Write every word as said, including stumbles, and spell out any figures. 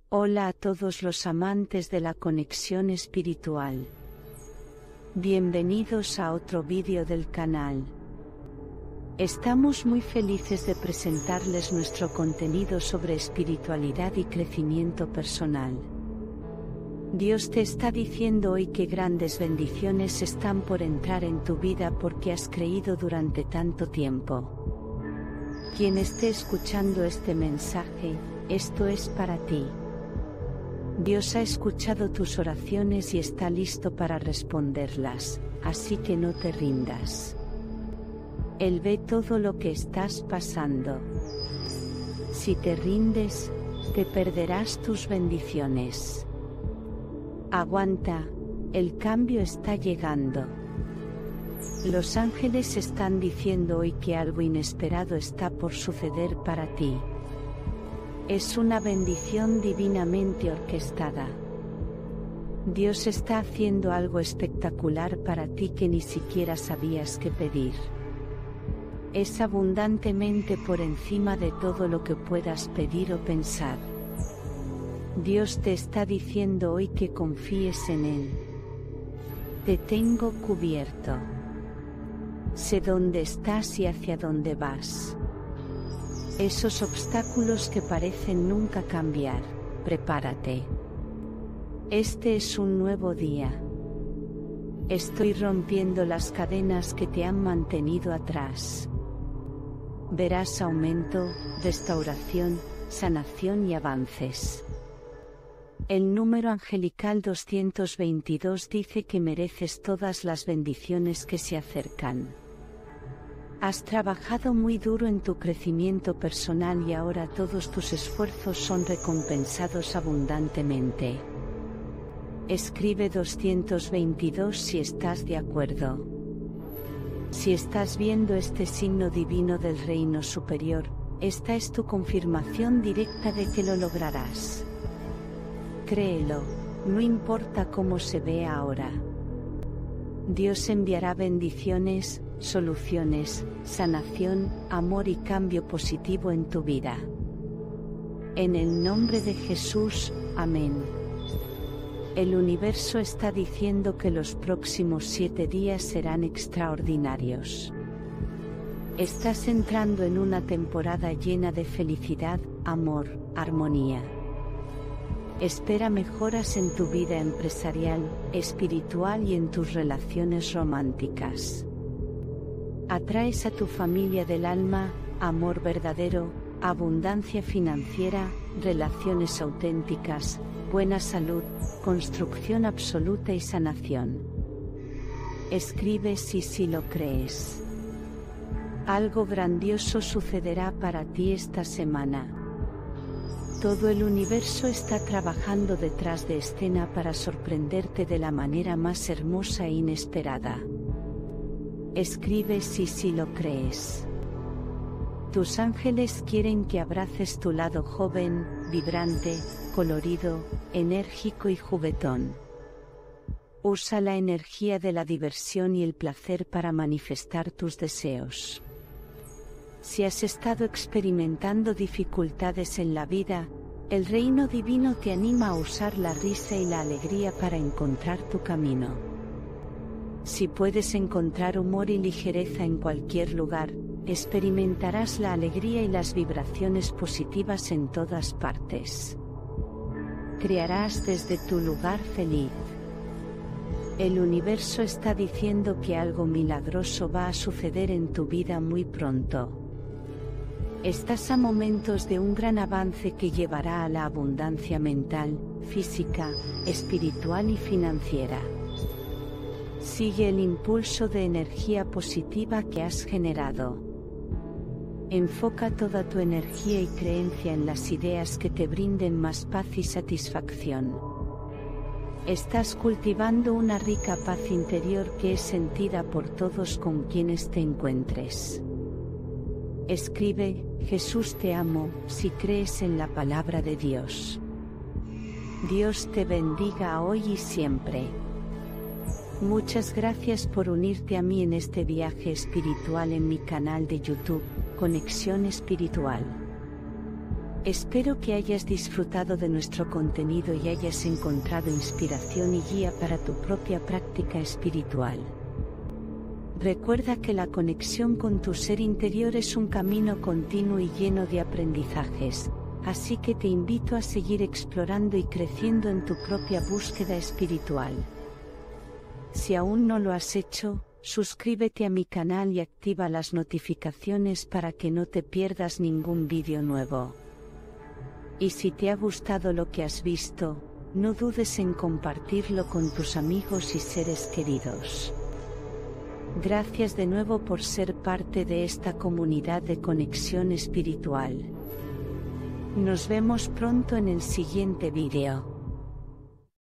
Hola a todos los amantes de la conexión espiritual. Bienvenidos a otro vídeo del canal. Estamos muy felices de presentarles nuestro contenido sobre espiritualidad y crecimiento personal. Dios te está diciendo hoy que grandes bendiciones están por entrar en tu vida porque has creído durante tanto tiempo. Quien esté escuchando este mensaje, esto es para ti. Dios ha escuchado tus oraciones y está listo para responderlas, así que no te rindas. Él ve todo lo que estás pasando. Si te rindes, te perderás tus bendiciones. Aguanta, el cambio está llegando. Los ángeles están diciendo hoy que algo inesperado está por suceder para ti. Es una bendición divinamente orquestada. Dios está haciendo algo espectacular para ti que ni siquiera sabías qué pedir. Es abundantemente por encima de todo lo que puedas pedir o pensar. Dios te está diciendo hoy que confíes en Él. Te tengo cubierto. Sé dónde estás y hacia dónde vas. Esos obstáculos que parecen nunca cambiar, prepárate. Este es un nuevo día. Estoy rompiendo las cadenas que te han mantenido atrás. Verás aumento, restauración, sanación y avances. El número angelical doscientos veintidós dice que mereces todas las bendiciones que se acercan. Has trabajado muy duro en tu crecimiento personal y ahora todos tus esfuerzos son recompensados abundantemente. Escribe doscientos veintidós si estás de acuerdo. Si estás viendo este signo divino del reino superior, esta es tu confirmación directa de que lo lograrás. Créelo, no importa cómo se vea ahora. Dios enviará bendiciones, soluciones, sanación, amor y cambio positivo en tu vida. En el nombre de Jesús, amén. El universo está diciendo que los próximos siete días serán extraordinarios. Estás entrando en una temporada llena de felicidad, amor, armonía. Espera mejoras en tu vida empresarial, espiritual y en tus relaciones románticas. Atraes a tu familia del alma, amor verdadero, abundancia financiera, relaciones auténticas, buena salud, construcción absoluta y sanación. Escribe si sí lo crees. Algo grandioso sucederá para ti esta semana. Todo el universo está trabajando detrás de escena para sorprenderte de la manera más hermosa e inesperada. Escribe si sí lo crees. Tus ángeles quieren que abraces tu lado joven, vibrante, colorido, enérgico y juguetón. Usa la energía de la diversión y el placer para manifestar tus deseos. Si has estado experimentando dificultades en la vida, el reino divino te anima a usar la risa y la alegría para encontrar tu camino. Si puedes encontrar humor y ligereza en cualquier lugar, experimentarás la alegría y las vibraciones positivas en todas partes. Crearás desde tu lugar feliz. El universo está diciendo que algo milagroso va a suceder en tu vida muy pronto. Estás a momentos de un gran avance que llevará a la abundancia mental, física, espiritual y financiera. Sigue el impulso de energía positiva que has generado. Enfoca toda tu energía y creencia en las ideas que te brinden más paz y satisfacción. Estás cultivando una rica paz interior que es sentida por todos con quienes te encuentres. Escribe, Jesús te amo, si crees en la palabra de Dios. Dios te bendiga hoy y siempre. Muchas gracias por unirte a mí en este viaje espiritual en mi canal de YouTube, Conexión Espiritual. Espero que hayas disfrutado de nuestro contenido y hayas encontrado inspiración y guía para tu propia práctica espiritual. Recuerda que la conexión con tu ser interior es un camino continuo y lleno de aprendizajes, así que te invito a seguir explorando y creciendo en tu propia búsqueda espiritual. Si aún no lo has hecho, suscríbete a mi canal y activa las notificaciones para que no te pierdas ningún vídeo nuevo. Y si te ha gustado lo que has visto, no dudes en compartirlo con tus amigos y seres queridos. Gracias de nuevo por ser parte de esta comunidad de conexión espiritual. Nos vemos pronto en el siguiente vídeo.